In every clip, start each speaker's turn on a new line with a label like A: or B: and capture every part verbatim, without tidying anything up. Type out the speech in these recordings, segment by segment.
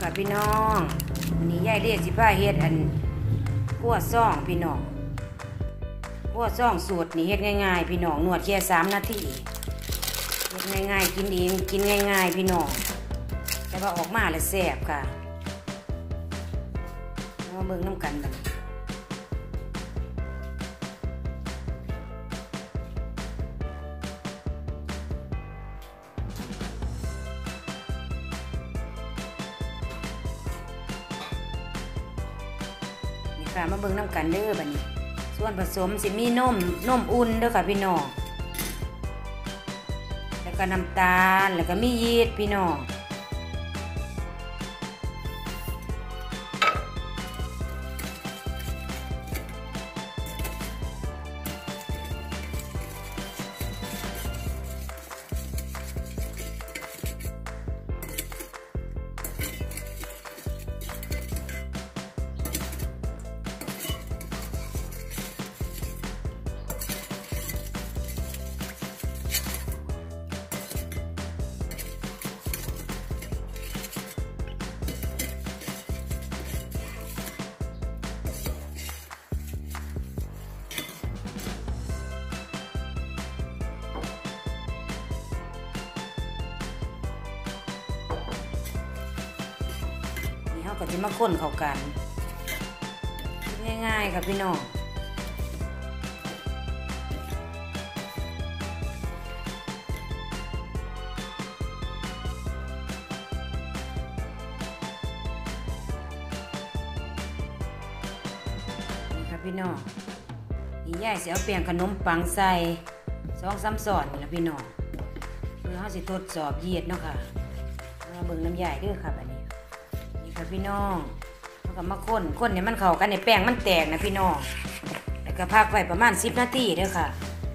A: ค่ะพี่น้องวันนี้ยายเรียกสิผ้าเฮ็ดอันขั่วซ่องพี่น้องขั่วซ่องสูตรนี่เฮ็ดง่ายๆพี่น้องนวดแค่สามนาทีเฮ็ดง่ายๆกินเองกินง่ายๆพี่น้องแต่ว่าออกมาแล้วแซ่บค่ะมาเบิ่งน้ำกันกันค่ะมาเบิ่งน้ำกันเด้อบัดนี้ส่วนผสมสิมีนมนมอุ่นเด้อค่ะพี่น้องแล้วก็น้ำตาลแล้วก็มียีสต์พี่น้องเขาก็จะมาค้นเข้ากันง่ายๆครับพี่น้องนี่ครับพี่น้องนี่ยายสิเอาแป้งขนมปังใส่สองสามส่วนนี่ละพี่น้องเพื่อเขาสิทดสอบยีสต์เนาะค่ะมาเบิ่งน้ำยายด้วยครับอันนี้ค่ะพี่น้องแล้วก็มาค้นค้นเนี่ยมันเข้ากันในแป้งมันแตกนะพี่น้องแล้วก็พักไว้ประมาณสิบนาทีเด้อค่ะ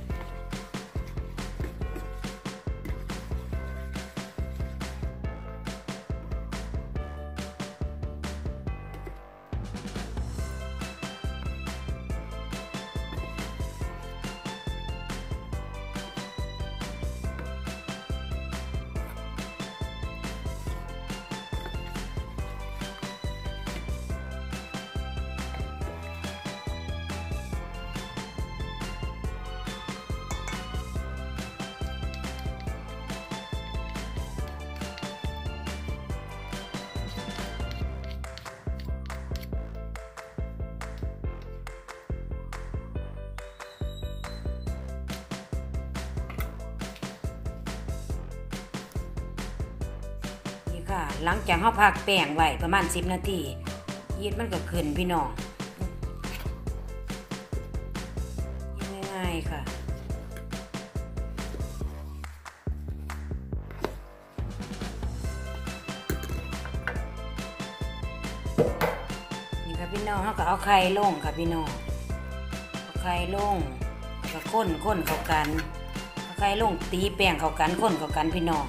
A: หลังจากเขาพักแป้งไว้ประมาณสิบนาทียีสต์มันก็ขึ้นพี่น้องง่ายๆค่ะนี่ค่ะพี่น้องเขาก็เอาไข่ลงค่ะพี่น้องเอาไข่ลงก็ข้นข้นเข้ากันเอาไข่ลงตีแป้งเข้ากันข้นเข้ากันพี่น้อง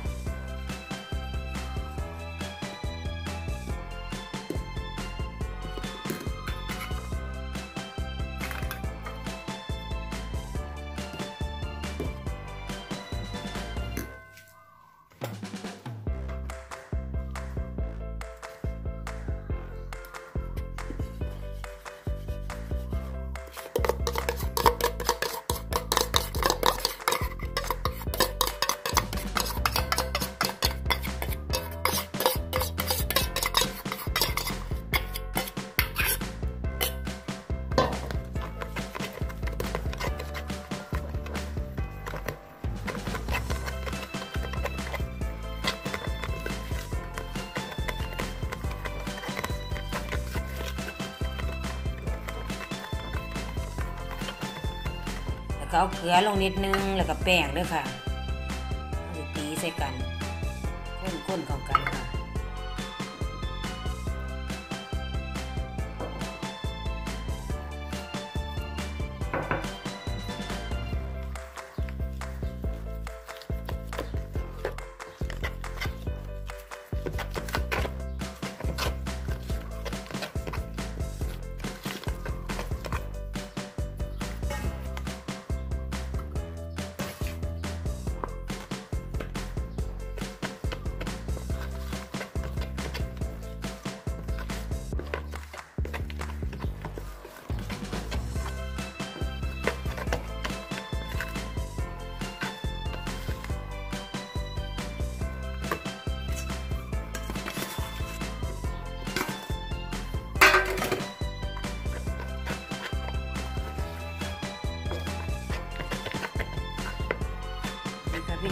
A: ก็เอาเกลือลงนิดนึงแล้วก็แป้งด้วยค่ะเอาตีใส่กันข้นๆเข้ากันค่ะ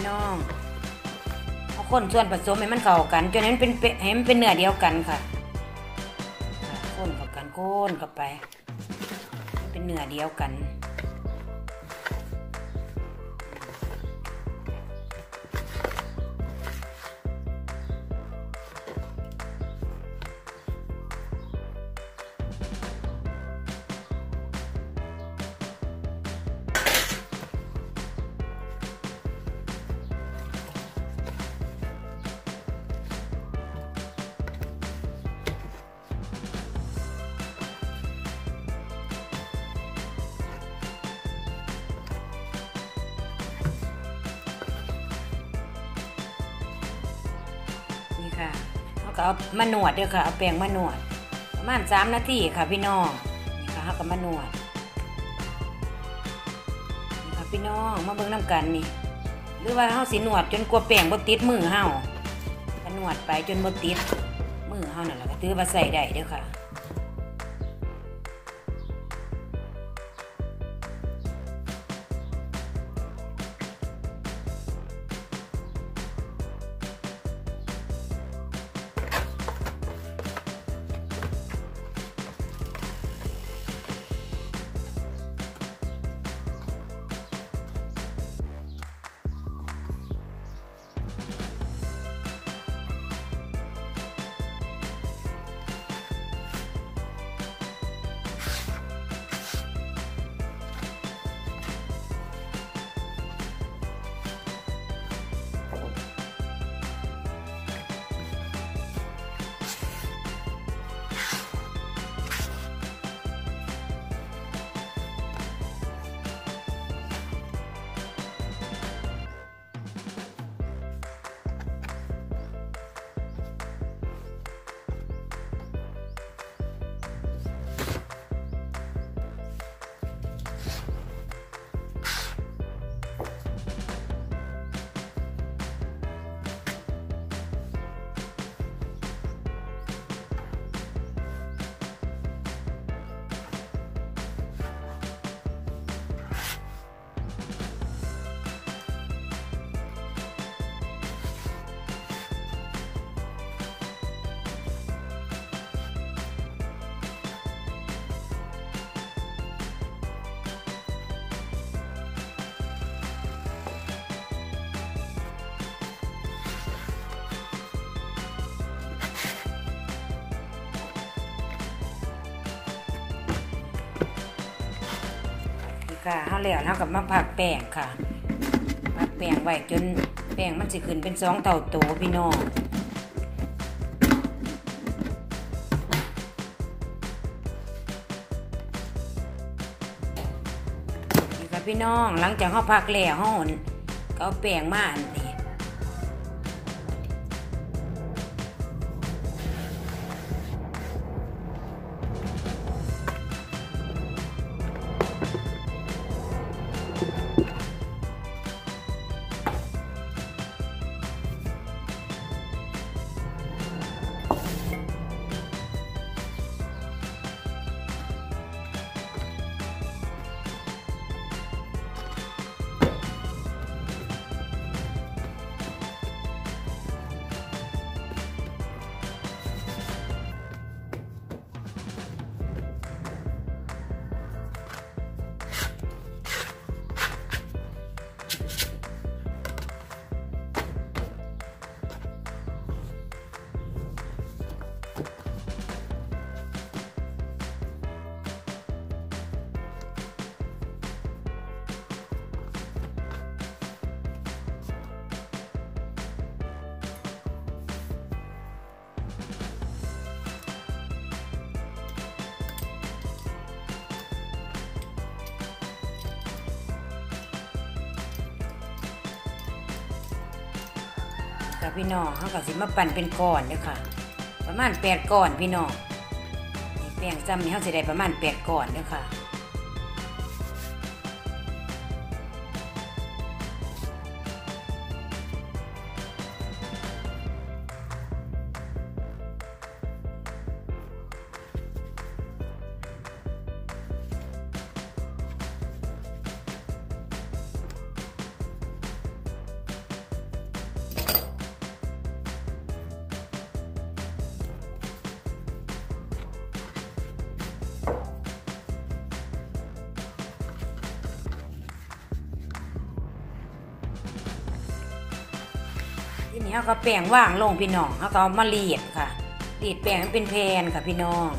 A: น้องเอาคนส่วนผสมให้มันเข้ากันจนให้มันเป็นให้มันเป็นเนื้อเดียวกันค่ะคนเข้ากันคนเข้าไปเป็นเนื้อเดียวกันเขาก็เอามาหนวดเด้อค่ะเอาแป้งมาหนวดประมาณสามนาทีค่ะพี่น้องนี่ค่ะเขาก็มาหนวดนี่ค่ะพี่น้องมาเบิ่งน้ำกันนี่หรือว่าเขาสิหนวดจนกลัวแป้งบ่ติดมือเฮาก็หนวดไปจนบ่ติดมือเฮานั่นแหละก็ถือว่าใส่ได้เด้อค่ะค่ะเขาแล้วเขากับมาผักแป้งค่ะผักแป้งไว้จนแป้งมันสิขึ้นเป็นสองเท่าโตพี่น้องนี่ค่ะพี่น้องหลังจากเขาผักแล้วเขาก็เอาแป้งมาอันนี้ค่ะพี่น้องเขาก็สิมาปั่นเป็นก้อนเด้อค่ะประมาณแปดก้อนพี่น้องแป้งซ้ำนี่เขาสิได้ประมาณแปดก้อนเด้อค่ะ คนี่เขาก็แป้งว่างลงพี่น้องเขาก็เอามารีดค่ะรีดแป้งให้เป็นแผ่นค่ะพี่น้อง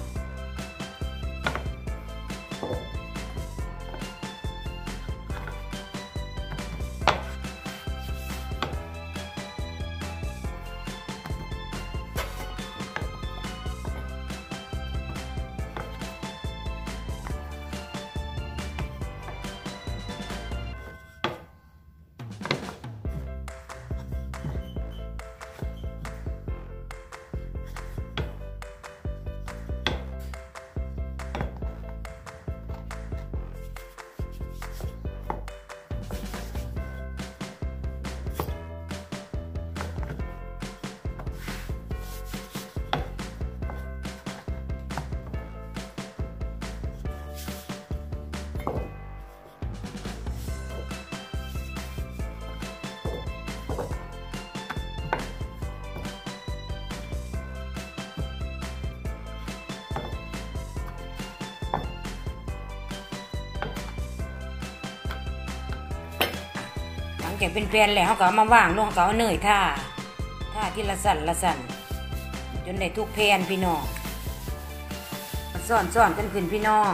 A: แกเป็นแผ่นแล้วเขาก็เอามาว่างลงเขาเอาเนยท่าท่าที่ละสั่นละสั่นจนได้ทุกแผ่นพี่น้องซ่อนซ่อนกันขึ้นพี่น้อง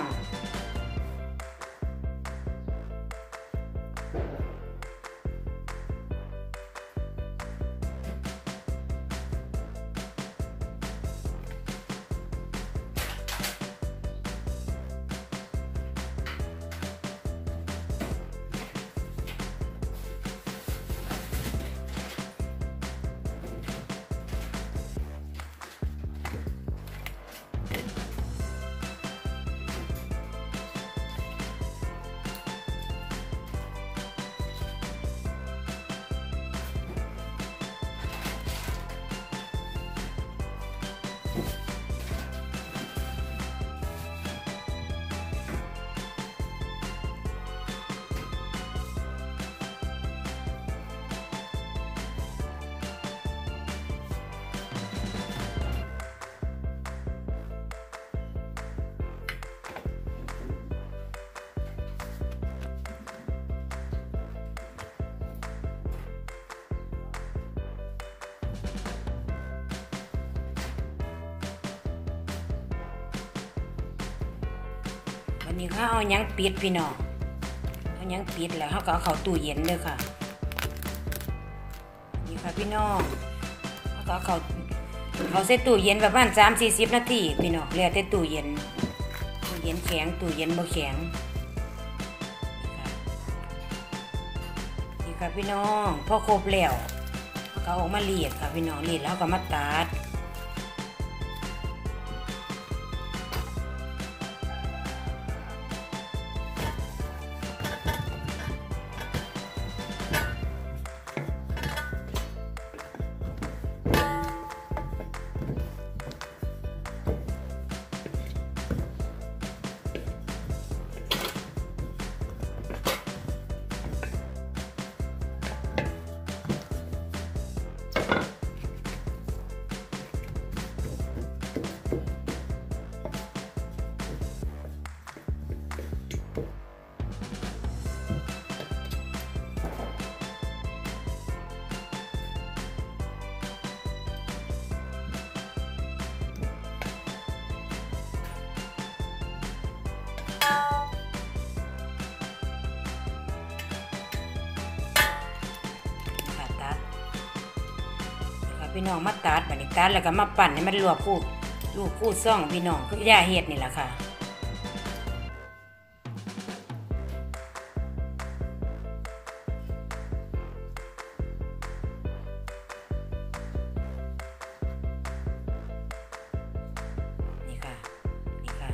A: วันนี้เขาเอายังปิดพี่น้องเอายังปิดแล้วเขาก็เอาเข้าตู้เย็นเลยค่ะนี่ค่ะพี่น้องเขาก็เอาเข้าเขาใส่ตู้เย็นประมาณสามสี่สิบนาทีพี่น้องแล้วแต่ตู้เย็นตู้เย็นแข็งตู้เย็นบ่แข็งนี่ค่ะพี่น้องพอครบแล้วเขาก็ออกมารีดค่ะพี่น้องรีดแล้วก็มาตัดพี่น้องมาตัดแบบนี้ตัดแล้วก็มาปั่นให้มันรวบคู่ลูกคู่ซ่องพี่น้องคือย่าเห็ดนี่แหละค่ะนี่ค่ะนี่ค่ะ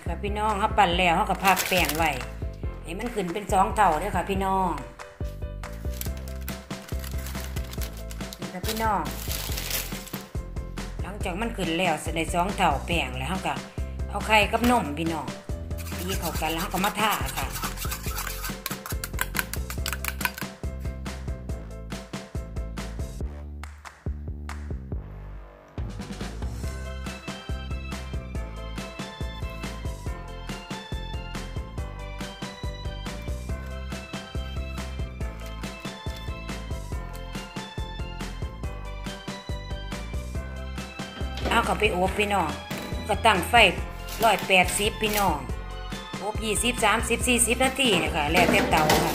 A: นี่ค่ะพี่น้องเขาปั่นแล้วเขาก็พักแป้งไว้ให้มันขึ้นเป็นสองเท่าเด้อค่ะพี่น้องนี่ค่ะพี่น้องหลังจากมันขึ้นแล้วใส่สองเท่าแป้งแล้วเขาก็เอาไข่กับนมพี่น้องตีเข้ากันแล้วเขาก็มาท่าค่ะเอาเข้าไปอบพี่น้องก็ตั้งไฟร้อยแปดสิบพี่น้องอบยี่สิบสามสิบสี่สิบนาทีเนี่ยค่ะแล้วแต่เตาค่ะ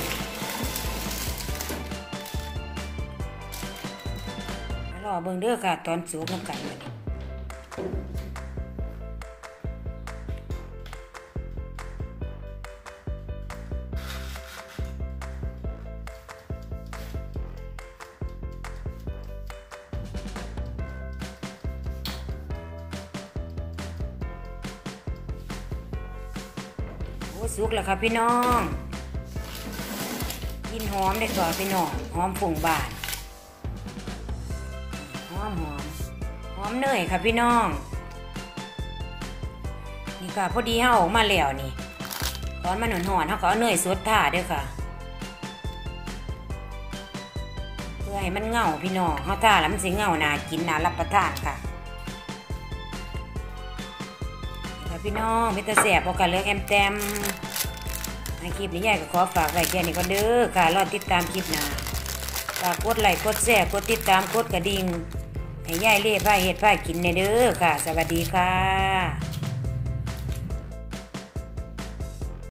A: รอเบิ่งเด้อค่ะตอนสุกน้ำกันเลยสุกแล้วค่ะพี่น้องกินหอมได้ก่อนพี่น้องหอมฝุ่งบานหอมหอมหอมเนยค่ะพี่น้องนี่ค่ะพอดีเฮาออกมาแล้วนี่ตอนมันหอนๆเฮาก็เอาเนยสดท่าด้วยค่ะเพื่อให้มันเงาพี่น้องเฮาท่าแล้วมันสิเงาน่ากินน่ารับประทานค่ะพี่น้องมิตรแสบพอกันเลือกแอมแตมในคลิปนี้ยายก็ขอฝากไว้แค่นี้ก็เด้อค่ะรอติดตามคลิปหน้าฝากกดไลค์กดแชร์กดติดตามกดกระดิ่งให้ยายเล่ผ้าเห็ดผ้ากินในเด้อค่ะสวัสดีค่ะ